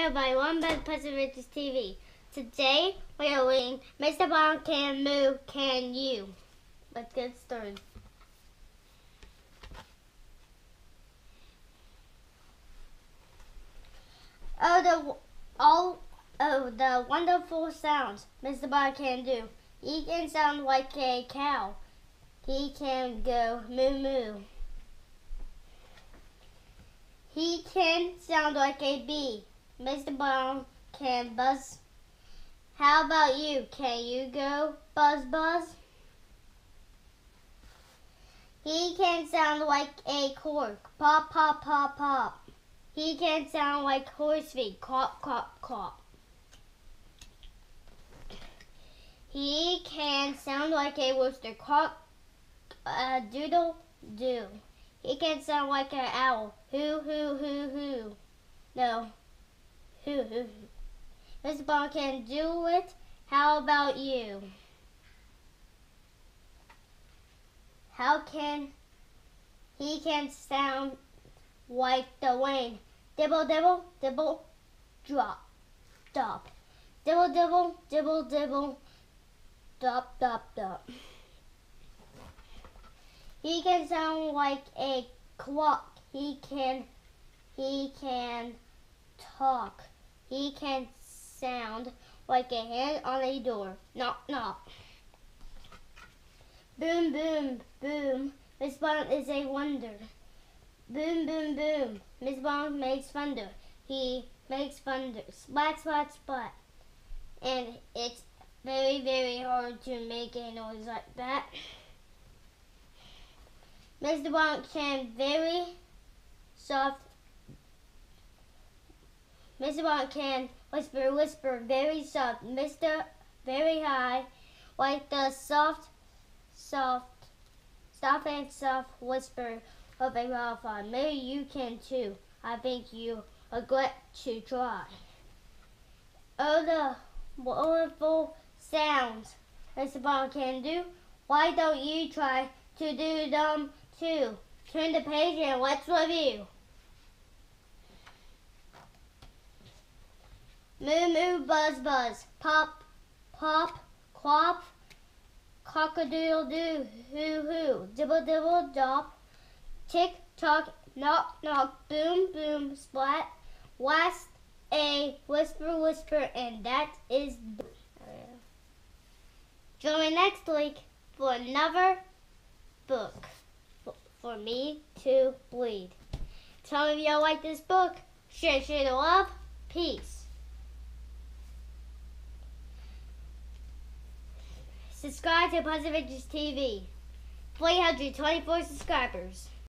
everybody, welcome back to Puzzle Riches TV. Today we are reading Mr. Brown Can Moo, Can You? Let's get started. The wonderful sounds Mr. Brown can do. He can sound like a cow. He can go moo moo. He can sound like a bee. Mr. Brown can buzz. How about you? Can you go buzz buzz? He can sound like a cork. Pop pop pop pop. He can sound like horse feet. Clop clop clop. He can sound like a rooster. Cock doodle doo. He can sound like an owl. Hoo hoo hoo hoo. No. Hoo hoo hoo. Mr. Brown can do it. How about you? He can sound like the rain. Dibble dibble dibble drop drop. Dibble dibble dibble dibble drop drop drop. He can sound like a clock. He can talk. He can sound like a hand on a door. Knock knock. Boom boom boom. Miss Brown is a wonder. Boom boom boom. Miss Brown makes thunder. He makes thunder. Splat splat splat. And it's very very hard to make a noise like that. Mr. Brown can very soft. Mr. Brown can whisper, whisper, very soft. Mr. Very high, like the soft and soft whisper of a wildfire. Maybe you can too. I think you are glad to try. Oh, the wonderful sounds Mr. Brown can do. Why don't you try to do them too? Turn the page and let's review. Moo moo buzz buzz, pop pop clop, cock-a-doodle doo, hoo hoo, dibble dibble dop, tick tock, knock knock, boom boom splat, last a whisper whisper, and that is. Join me next week for another book for me to read. Tell me if y'all like this book. Share the love. Peace. Subscribe to Puzzle Riches TV. 324 subscribers.